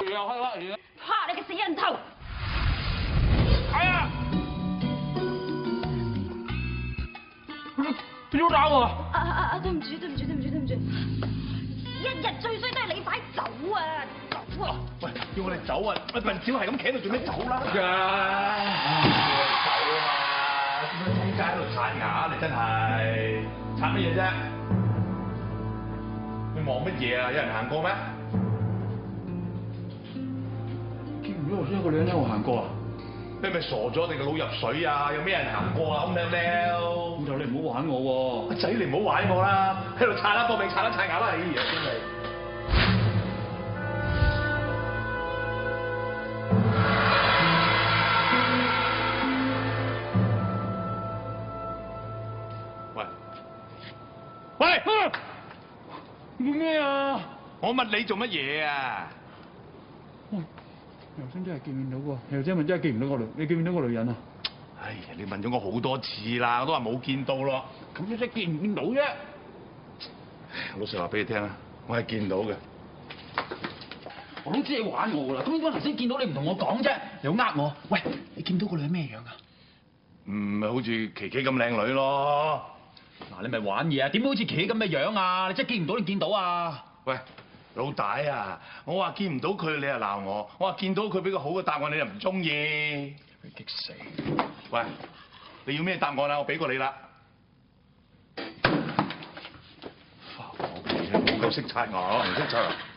怕你個死人頭！ 哎呀！邊度打我？ 對唔住，一日最衰都係你快走啊！走啊！ 喂，叫我哋走啊！喂，文少係咁企喺度做咩走啦？ 走啊嘛！點解喺街喺度刷牙？你真係刷乜嘢啫？你望乜嘢啊？有人行過咩？見唔到頭先有個女人喺度行過啊！你係咪傻咗？你個腦入水啊！有咩人行過啊？咁靚靚，老豆你唔好玩我喎！阿仔你唔好玩我啦！喺度刷啦，搏命刷牙啦！哎呀，真係！喂，做咩啊？我問你做乜嘢啊？頭先真係見到喎，頭先咪真係見唔到個女，你見唔到個女人啊？哎呀，你問咗我好多次啦，我都話冇見到咯。咁你真係見唔見到啫？老實話俾你聽啊，我係見到嘅。我都知你玩我噶啦，咁點解頭先見到你唔同我講啫？又呃我？喂，你見到個女咩樣啊？咪好似琪琪咁靚女咯。嗱，你咪玩嘢啊？點會好似琪琪咁嘅樣啊？你真係見唔到你見到啊？喂！老大啊！我話見唔到佢，你又鬧我；我話見到佢俾個好嘅答案，你又唔中意，激死！喂，你要咩答案啊？我俾過你啦。發我脾氣，唔夠識刷牙，唔識刷牙。